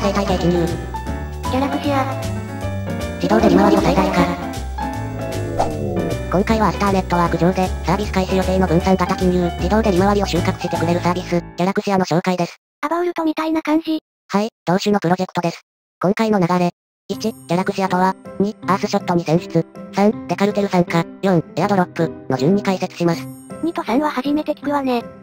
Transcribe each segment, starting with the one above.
生態系記入。 ギャラクシア。 自動で利回りを最大化。今回はアスターネットワーク上で、サービス開始予定の分散型金融、自動で利回りを収穫してくれるサービス、ギャラクシアの紹介です。 アバウルトみたいな感じ。 はい、同種のプロジェクトです。今回の流れ。1、ギャラクシアとは、2、アースショットに選出、3、デカルテル参加、4、エアドロップの順に解説します。 2と3は初めて聞くわね。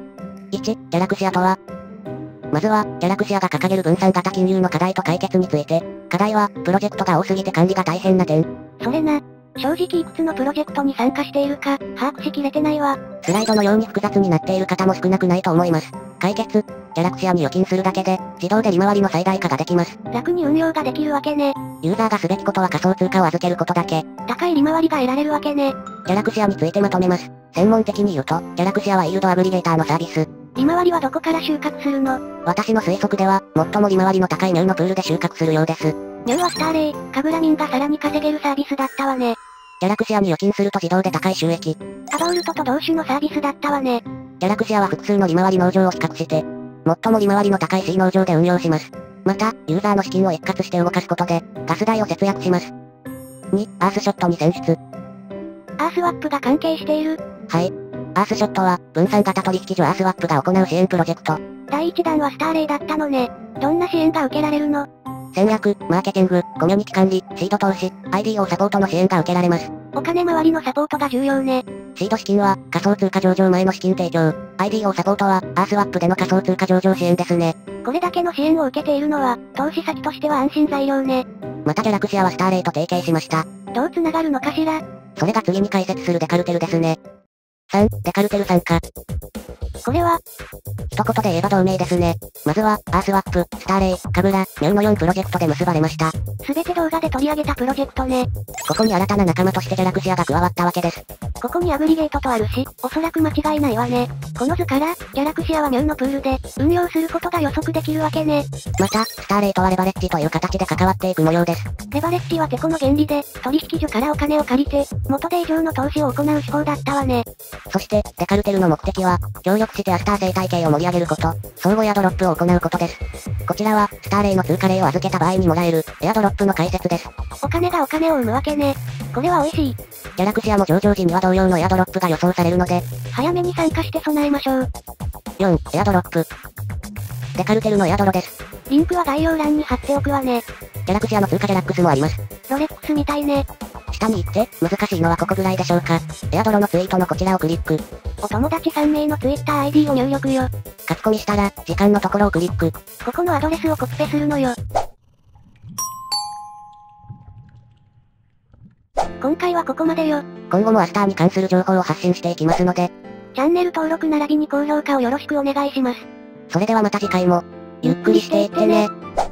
1、ギャラクシアとは、まずは、ギャラクシアが掲げる分散型金融の課題と解決について、課題は、プロジェクトが多すぎて管理が大変な点。 それな。正直いくつのプロジェクトに参加しているか、把握しきれてないわ。 スライドのように複雑になっている方も少なくないと思います。解決。ギャラクシアに預金するだけで、自動で利回りの最大化ができます。 楽に運用ができるわけね。 ユーザーがすべきことは仮想通貨を預けることだけ。 高い利回りが得られるわけね。 ギャラクシアについてまとめます。専門的に言うと、ギャラクシアはイールドアグリゲーターのサービス。 利回りはどこから収穫するの？ 私の推測では、最も利回りの高いミュウのプールで収穫するようです。 ミュウはスターレイ、カグラミンがさらに稼げるサービスだったわね。 ギャラクシアに預金すると自動で高い収益。 アバウルトと同種のサービスだったわね。 ギャラクシアは複数の利回り農場を比較して、最も利回りの高い C 農場で運用します。また、ユーザーの資金を一括して動かすことで、ガス代を節約します。2、アースショットに選出。 アースワップが関係している。 はい。アースショットは、分散型取引所アースワップが行う支援プロジェクト。 第1弾はスターレイだったのね。どんな支援が受けられるの？ 戦略、マーケティング、コミュニティ管理、シード投資、IDO サポートの支援が受けられます。 お金回りのサポートが重要ね。 シード資金は、仮想通貨上場前の資金提供。IDO サポートは、アースワップでの仮想通貨上場支援ですね。 これだけの支援を受けているのは、投資先としては安心材料ね。 またギャラクシアはスターレイと提携しました。 どう繋がるのかしら？ それが次に解説するデカルテルですね。3、デカルテル参加。 これは、 一言で言えば同盟ですね。まずは、アースワップ、スターレイ、カブラ、ミュウの4プロジェクトで結ばれました。 すべて動画で取り上げたプロジェクトね。 ここに新たな仲間としてギャラクシアが加わったわけです。 ここにアグリゲートとあるし、おそらく間違いないわね。この図から、ギャラクシアはミュウのプールで、運用することが予測できるわけね。 また、スターレイとはレバレッジという形で関わっていく模様です。 レバレッジはテコの原理で、取引所からお金を借りて、元手以上の投資を行う手法だったわね。 そして、デカルテルの目的は、協力してアスター生態系を盛り上げること、相互エアドロップを行うことです。こちらは、スターレイの通貨例を預けた場合にもらえる、エアドロップの解説です。 お金がお金を生むわけね。これは美味しい。 ギャラクシアも上場時には同様のエアドロップが予想されるので、 早めに参加して備えましょう。 4、エアドロップ。デカルテルのエアドロです。 リンクは概要欄に貼っておくわね。 ギャラクシアの通貨ジャラックスもあります。 ロレックスみたいね。 下に行って、難しいのはここぐらいでしょうか。エアドロのツイートのこちらをクリック。 お友達3名の TwitterID を入力よ。 書き込みしたら、時間のところをクリック。 ここのアドレスをコピペするのよ。今回はここまでよ。 今後もアスターに関する情報を発信していきますので、 チャンネル登録並びに高評価をよろしくお願いします。 それではまた次回も、ゆっくりしていってね。